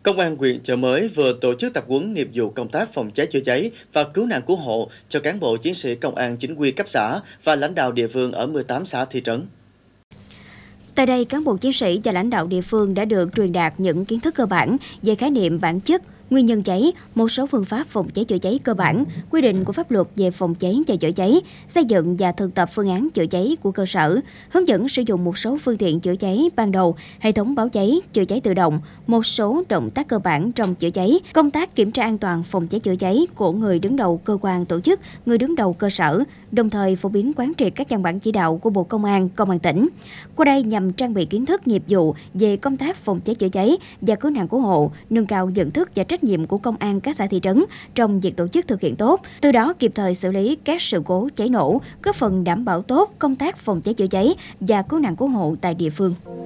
Công an huyện Chợ Mới vừa tổ chức tập huấn nghiệp vụ công tác phòng cháy chữa cháy và cứu nạn cứu hộ cho cán bộ chiến sĩ công an chính quy cấp xã và lãnh đạo địa phương ở 18 xã thị trấn. Tại đây, cán bộ chiến sĩ và lãnh đạo địa phương đã được truyền đạt những kiến thức cơ bản về khái niệm bản chất, nguyên nhân cháy, một số phương pháp phòng cháy chữa cháy cơ bản, quy định của pháp luật về phòng cháy và chữa cháy, xây dựng và thực tập phương án chữa cháy của cơ sở, hướng dẫn sử dụng một số phương tiện chữa cháy ban đầu, hệ thống báo cháy, chữa cháy tự động, một số động tác cơ bản trong chữa cháy, công tác kiểm tra an toàn phòng cháy chữa cháy của người đứng đầu cơ quan tổ chức, người đứng đầu cơ sở, đồng thời phổ biến quán triệt các văn bản chỉ đạo của Bộ Công an tỉnh. Qua đây nhằm trang bị kiến thức nghiệp vụ về công tác phòng cháy chữa cháy và cứu nạn cứu hộ, nâng cao nhận thức và trách nhiệm của công an các xã thị trấn trong việc tổ chức thực hiện tốt, từ đó kịp thời xử lý các sự cố cháy nổ, góp phần đảm bảo tốt công tác phòng cháy chữa cháy và cứu nạn cứu hộ tại địa phương.